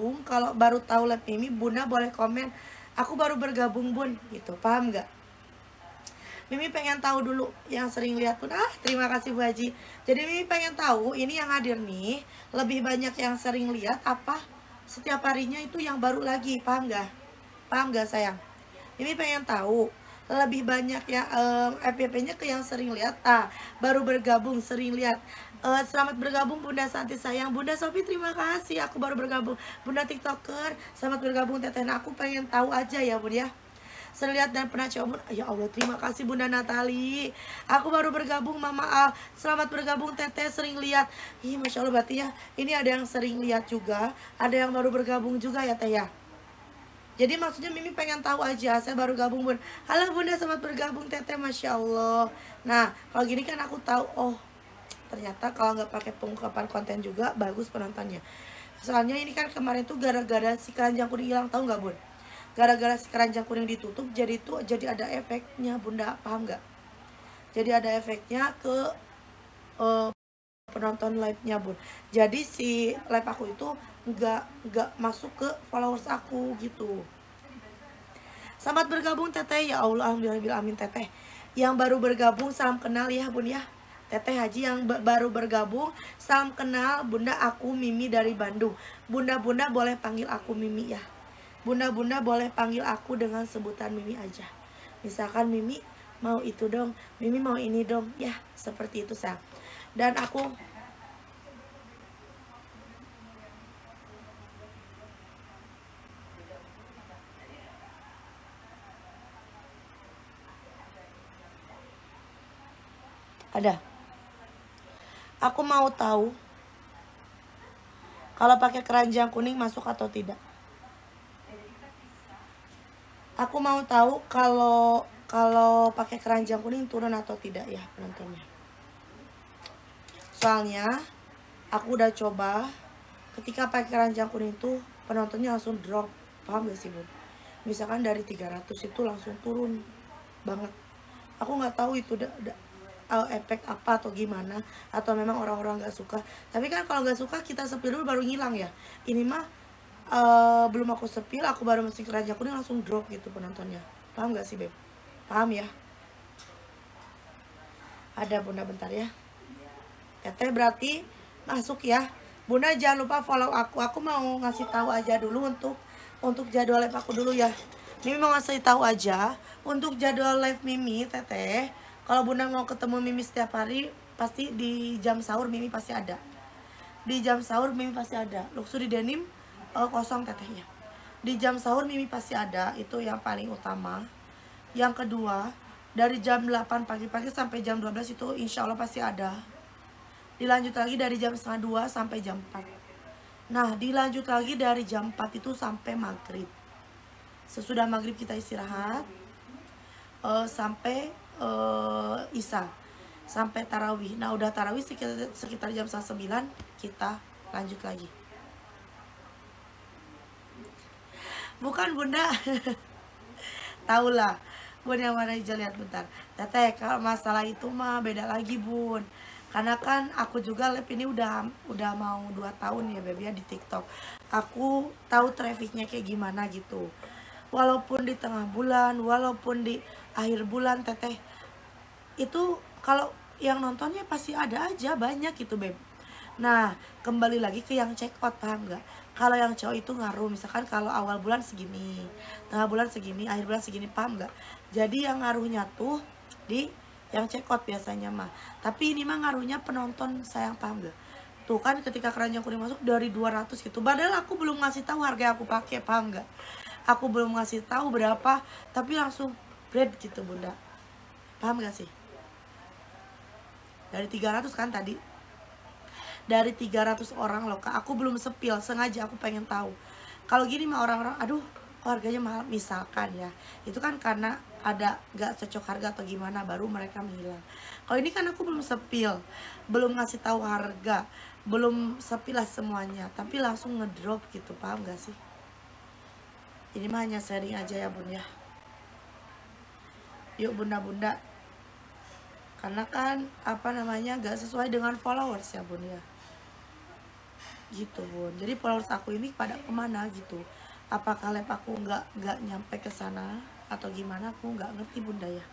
bergabung, kalau baru tahu live Mimi, Bunda boleh komen, aku baru bergabung Bun, gitu, paham nggak? Mimi pengen tahu dulu yang sering lihat Bun. Terima kasih Bu Haji. Jadi Mimi pengen tahu ini yang hadir nih, lebih banyak yang sering lihat apa setiap harinya itu yang baru lagi, paham nggak? Paham nggak sayang? Mimi pengen tahu lebih banyak ya FYP-nya ke yang sering lihat, baru bergabung sering lihat. Selamat bergabung Bunda Santi sayang. Bunda Sofi terima kasih, aku baru bergabung. Bunda TikToker selamat bergabung Teteh. Nah, aku pengen tahu aja ya Bun ya, sering lihat dan pernah coba Bun. Ya Allah terima kasih Bunda Natali, aku baru bergabung Mama Al, selamat bergabung Teteh sering lihat. Ih Masya Allah, berarti ya ini ada yang sering lihat juga, ada yang baru bergabung juga ya Teh ya. Jadi maksudnya Mimi pengen tahu aja, saya baru gabung Bun. Halo Bunda, selamat bergabung Teteh, Masya Allah. Nah, kalau gini kan aku tahu, oh ternyata kalau nggak pakai pengungkapan konten juga bagus penontonnya. Soalnya ini kan kemarin tuh gara-gara si keranjang kuning hilang, tahu nggak Bun? Gara-gara si keranjang kuning ditutup, jadi ada efeknya Bunda, paham nggak? Jadi ada efeknya ke uh, penonton live-nya Bun. Jadi si live aku itu nggak masuk ke followers aku gitu. Selamat bergabung Teteh, ya Allah alhamdulillah amin Teteh. Yang baru bergabung salam kenal ya Bun ya. Teteh Haji yang baru bergabung salam kenal Bunda, aku Mimi dari Bandung. Bunda-bunda boleh panggil aku Mimi ya. Bunda-bunda boleh panggil aku dengan sebutan Mimi aja. Misalkan Mimi mau itu dong, Mimi mau ini dong, ya seperti itu sayang. Dan aku ada. Aku mau tahu kalau pakai keranjang kuning masuk atau tidak. Aku mau tahu kalau pakai keranjang kuning turun atau tidak ya penontonnya. Soalnya aku udah coba, ketika pakai keranjang kuning tuh penontonnya langsung drop, paham gak sih Bun? Misalkan dari 300 itu langsung turun banget. Aku nggak tahu itu efek apa atau gimana, atau memang orang-orang nggak suka. Tapi kan kalau nggak suka kita sepil dulu baru ngilang ya. Ini mah belum aku sepil, aku baru masukin keranjang kuning langsung drop gitu penontonnya. Paham gak sih Beb? Paham ya? Ada Bunda bentar ya. Teteh berarti masuk ya. Bunda jangan lupa follow aku. Aku mau ngasih tahu aja dulu untuk jadwal live aku dulu ya. Mimi mau ngasih tahu aja untuk jadwal live Mimi Teteh. Kalau Bunda mau ketemu Mimi setiap hari, pasti di jam sahur Mimi pasti ada. Di jam sahur Mimi pasti ada. Luxury denim kosong Tetehnya. Di jam sahur Mimi pasti ada, itu yang paling utama. Yang kedua, dari jam 8 pagi-pagi sampai jam 12 itu insya Allah pasti ada. Dilanjut lagi dari jam setengah 2 sampai jam 4. Nah, dilanjut lagi dari jam 4 itu sampai maghrib. Sesudah maghrib kita istirahat sampai isya, sampai tarawih. Nah udah tarawih sekitar jam 9 kita lanjut lagi. Bukan Bunda. Tahulah Bun yang mana aja, lihat bentar Teteh. Kalau masalah itu mah beda lagi Bun, karena kan aku juga live ini udah mau 2 tahun ya Beb ya di TikTok. Aku tahu trafficnya kayak gimana gitu. Walaupun di tengah bulan, walaupun di akhir bulan Teteh, itu kalau yang nontonnya pasti ada aja banyak gitu Beb. Nah kembali lagi ke yang check out, paham gak? Kalau yang cowok itu ngaruh, misalkan kalau awal bulan segini, tengah bulan segini, akhir bulan segini, paham gak? Jadi yang ngaruhnya tuh di yang check out biasanya mah. Tapi ini mah ngaruhnya penonton sayang, paham gak? Tuh kan ketika keranjang kuning masuk dari 200 gitu. Padahal aku belum ngasih tahu harga yang aku pakai, paham gak? Aku belum ngasih tahu berapa, tapi langsung bread gitu Bunda. Paham gak sih? Dari 300 kan tadi. Dari 300 orang loh Kak. Aku belum sepil, sengaja aku pengen tahu. Kalau gini mah orang-orang, aduh harganya mahal misalkan ya. Itu kan karena ada gak cocok harga atau gimana baru mereka menghilang. Kalau ini kan aku belum sepil, belum ngasih tahu harga, belum sepil lah semuanya, tapi langsung ngedrop gitu, paham gak sih? Ini mah hanya sharing aja ya Bun ya. Yuk Bunda-bunda, karena kan apa namanya gak sesuai dengan followers ya Bun ya. gitu bun. Jadi followers aku ini pada kemana gitu, apakah live aku nggak nyampe ke sana atau gimana, aku nggak ngerti bunda ya.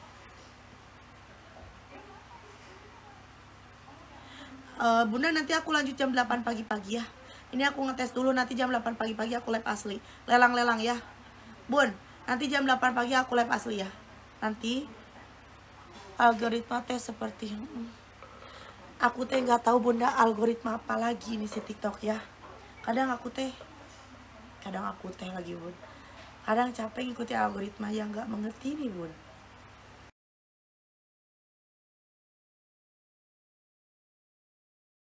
Bunda nanti aku lanjut jam 8 pagi-pagi ya. Ini aku ngetes dulu, nanti jam 8 pagi-pagi aku live asli. Lelang-lelang ya. Bun, nanti jam 8 pagi aku live asli ya. Nanti algoritma teh seperti yang aku teh nggak tahu bunda algoritma apa lagi nih si TikTok ya. Kadang aku teh lagi bun. Kadang capek ngikuti algoritma yang nggak mengerti nih bun.